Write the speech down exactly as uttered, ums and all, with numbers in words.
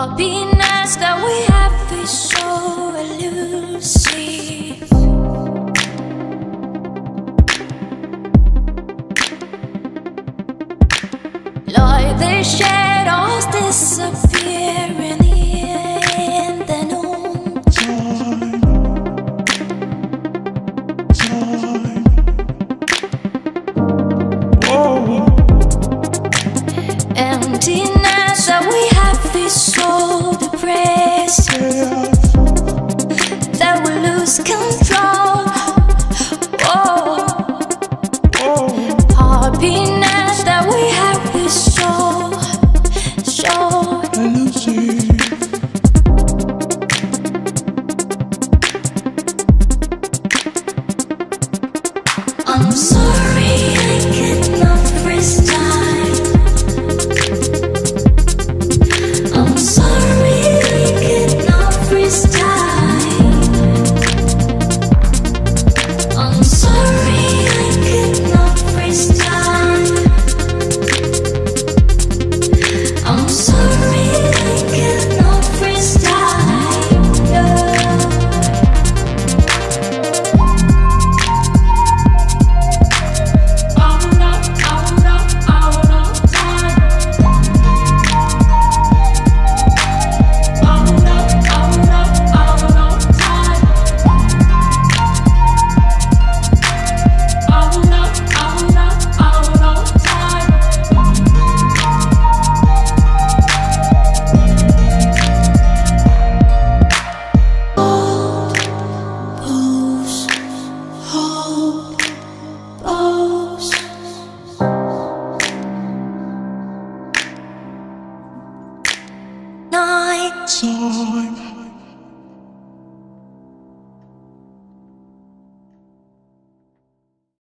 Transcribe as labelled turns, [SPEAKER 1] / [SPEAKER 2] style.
[SPEAKER 1] Happiness that we have is so elusive. Like the shadows disappearing in the noontime.
[SPEAKER 2] Oh.
[SPEAKER 1] Emptiness that we have is so depressing that we lose control. Oh.
[SPEAKER 2] Oh.
[SPEAKER 1] Happiness that we have is so, so
[SPEAKER 2] elusive.
[SPEAKER 1] I'm sorry I cannot freeze time. I'm sorry I cannot freeze time. I'm sorry I cannot freeze time. I'm sorry I cannot freeze time. Yeah. Night
[SPEAKER 2] Time.